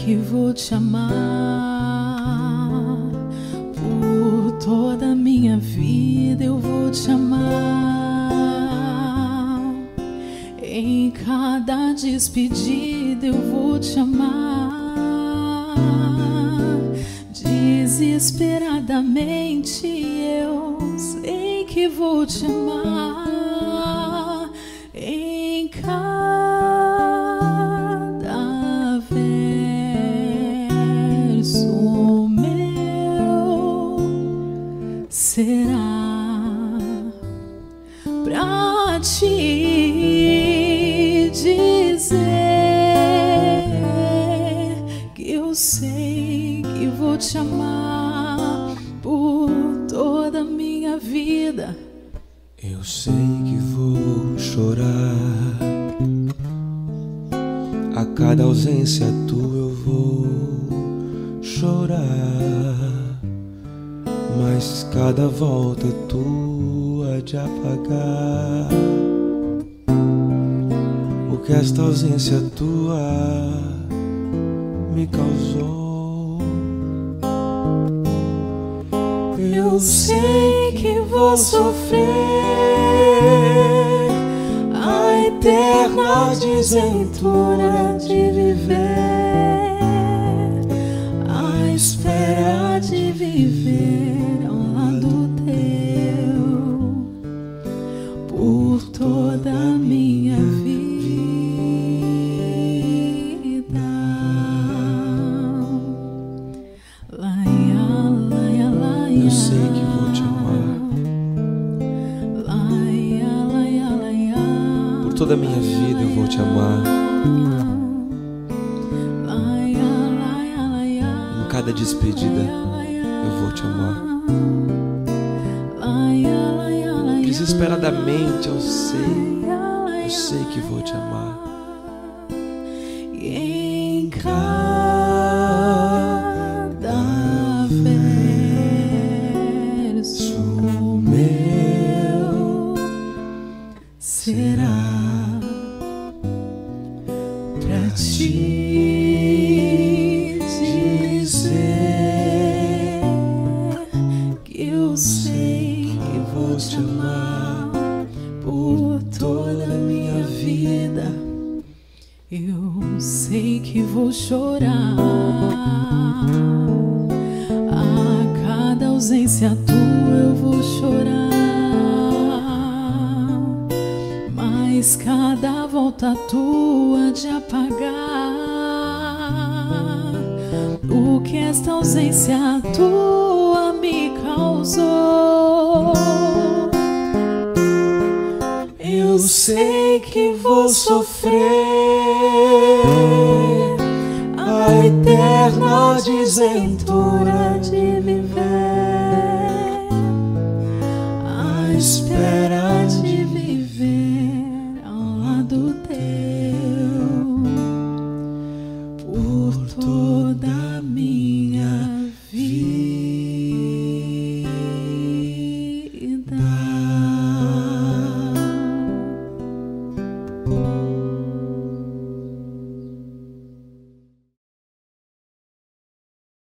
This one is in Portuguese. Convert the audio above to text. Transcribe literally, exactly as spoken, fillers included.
que vou te amar por toda a minha vida. Eu vou te amar em cada despedida. Eu vou te amar desesperadamente. Eu sei que vou te amar em cada verso meu. Será pra te dizer que eu sei que vou te amar por toda a minha vida. Eu sei que vou chorar a cada ausência tua. Eu vou chorar, mas cada volta tua de apagar o que esta ausência tua me causou. Eu sei que vou sofrer a eterna desventura de viver, a espera de viver ao lado teu por toda a minha vida. Eu sei que vou te amar por toda a minha vida. Eu vou te amar em cada despedida. Eu vou te amar desesperadamente. Eu sei, eu sei que vou te amar em cada verso meu. Será pra te dizer que eu sei que vou te amar por toda a minha vida. Eu sei que vou chorar a cada ausência tua. Eu vou chorar, mas cada volta tua de apagar o que esta ausência tua me causou. Eu sei que vou sofrer a eterna desventura